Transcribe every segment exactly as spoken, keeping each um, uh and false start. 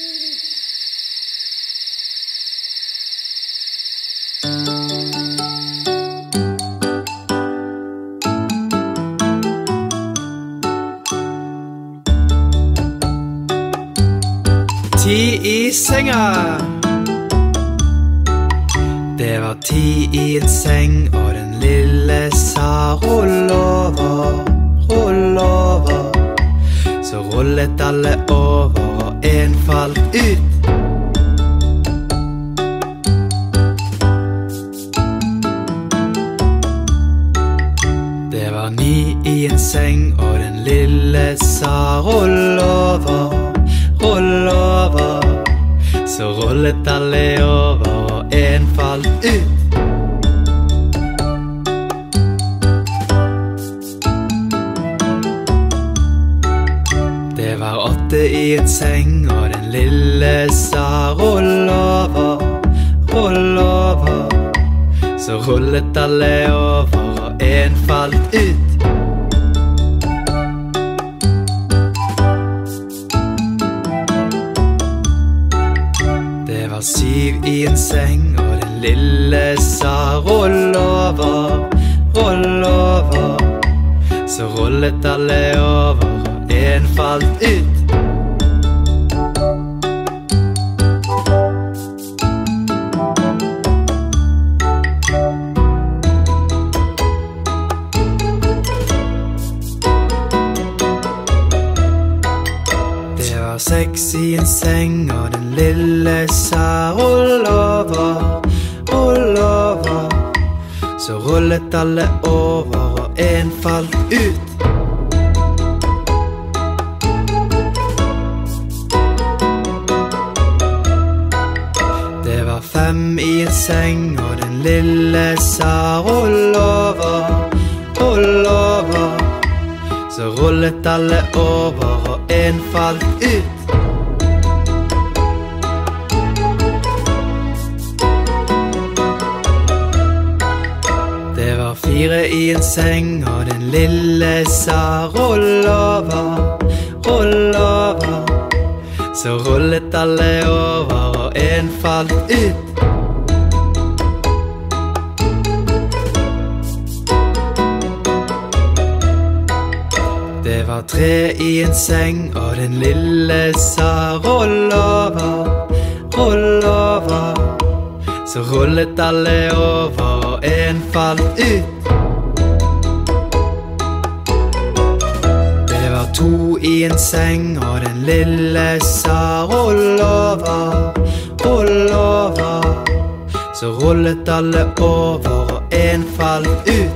Ti i senga. Det var ti i en seng, og den lille sa rull over, rull over. Så rullet alle over, og en falt ut. Det var ni i en seng, og den lille sa rull over, rull over. Så rullet alle over, og en falt ut. Det var åtte i en seng, og den lille sa rull over, rull over. Så rullet alle over, og en falt ut. Syv i en seng, og den lille sa rull over, rull over. Så rullet alle over, og en falt ut. Det var seks i en seng, og den lille sa rull over, rull over. Så rullet alle over, og en falt ut. Det var fem i en seng, og den lille sa rull over, rull over. Så rullet alle over, og en falt ut. Det var fire i en seng, og den lille sa rull over, rull over. Så rullet alle over, og en falt ut. Det var tre i en seng, og den lille sa rull over, rull over. Så rullet alle over, og en falt ut. Det var to i en seng, og den lille sa rull over, rull over. Så rullet alle over, og en falt ut.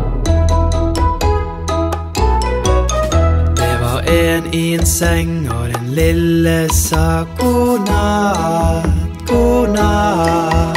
En i en seng, og den lille sa godnatt, godnatt.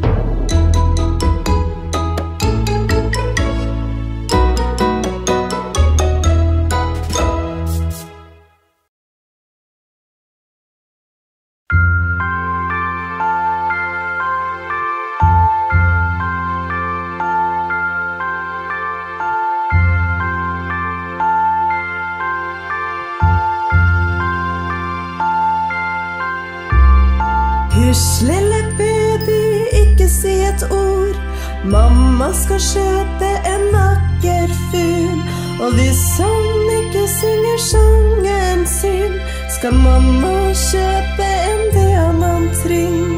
Hysj, lille baby, ikke si et ord. Mamma skal kjøpe en vakker fugl. Og hvis han ikke synger sangen sin, skal mamma kjøpe en diamantring.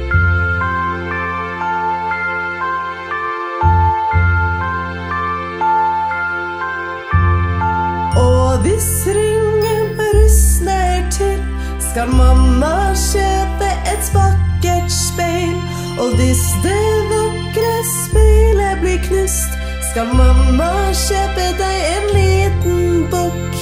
Og hvis ringen rustner til, skal mamma kjøpe et vakkert speil. Og hvis det vakre speilet blir knust, skal mamma kjøpe deg en liten bukk.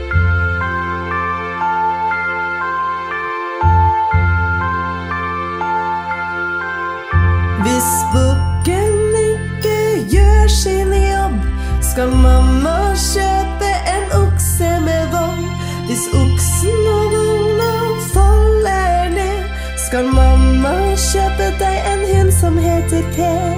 Hvis bukken ikke gjør sin jobb, skal mamma kjøpe en okse med vogn. Hvis oksen og vogna faller ned, skal mamma kjøpe deg en hund som heter Per.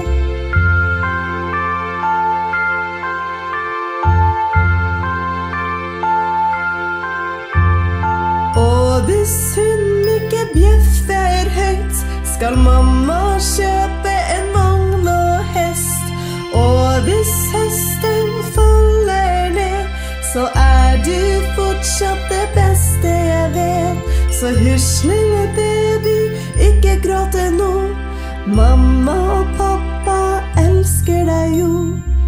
Og hvis hun ikke bjeffer høyt, skal mamma kjøpe en vogn og hest. Og hvis hesten faller ned, så er du fortsatt det beste jeg vet. Så hysj, lille baby, ikke gråte nå. Mamma og pappa elsker deg jo.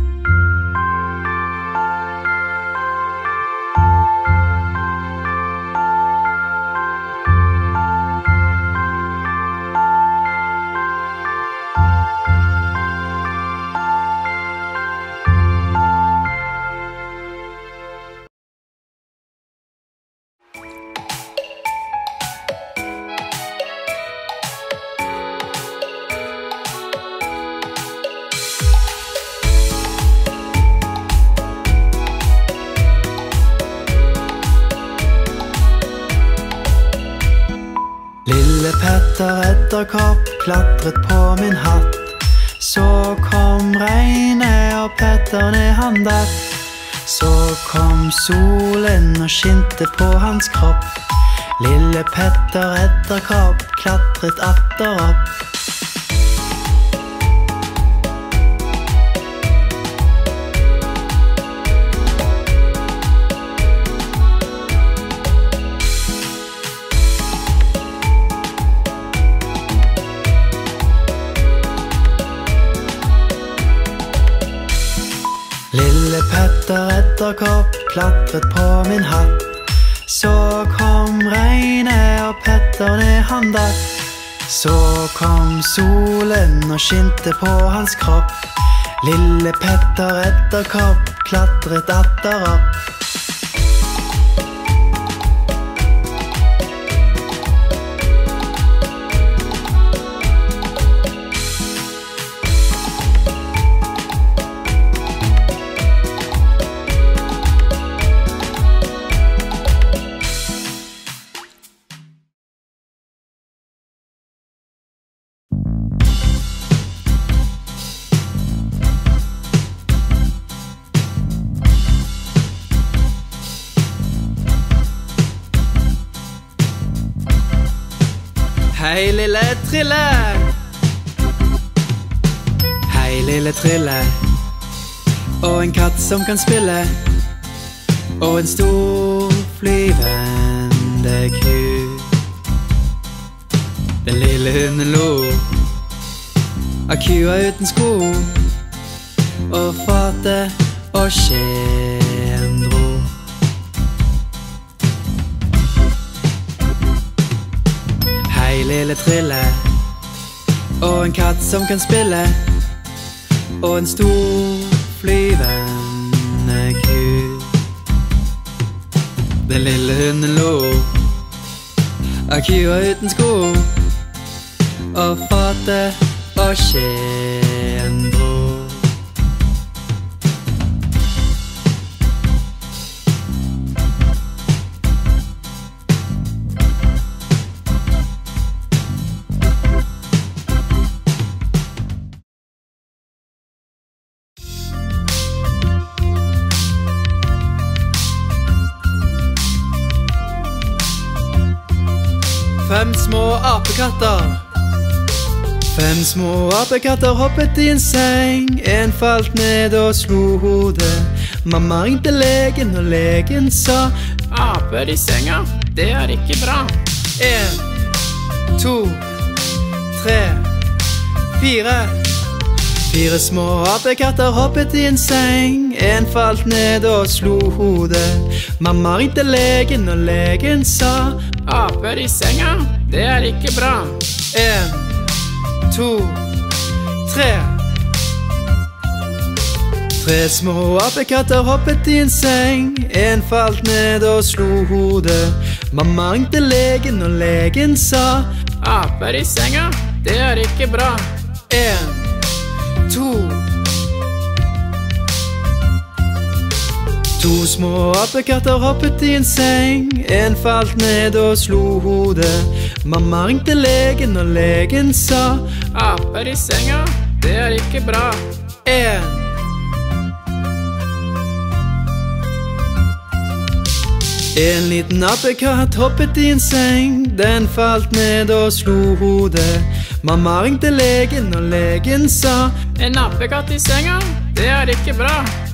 Lille Petter Edderkopp klatret på min hatt. Så kom regnet og Petter ned han datt. Så kom solen og skinte på hans kropp. Lille Petter Edderkopp klatret atter opp. Lille Petter Edderkopp klatret på min hatt. Så kom regnet og Petter ned han datt. Så kom solen og skinte på hans kropp. Lille Petter Edderkopp klatret atter opp. Hei lille Trille, hei lille Trille, og en katt som kan spille, og en stor flyvende ku. Den lille hunden lo av kua uten sko, og fatet og skjeen dro. Hei lille Trille, og en katt som kan spille, og en stor flyvende ku. Den lille hunden lo av kua uten sko, og fatet og skjeen dro. Fem små apekatter. Fem små apekatter hoppet i en seng. En falt ned og slo hodet. Mamma ringte legen, og legen sa: Aper i senga, det er ikke bra. En, to, tre, fire. Fire små apekatter hoppet i en seng. En falt ned og slo hodet. Mamma ringte legen, og legen sa: Aper i senga, det er ikke bra. En, to, tre. Tre små apekatter hoppet i en seng. En falt ned og slo hodet. Mamma ringte legen, og legen sa: Aper i senga, det er ikke bra. En, to. To små apekatter hoppet i en seng. En falt ned og slo hodet. Mamma ringte legen, og legen sa: Aper i senga, det er ikke bra. En. En liten apekatt hoppet i en seng. Den falt ned og slo hodet. Mamma ringte legen, og legen sa: En apekatt i senga, det er ikke bra.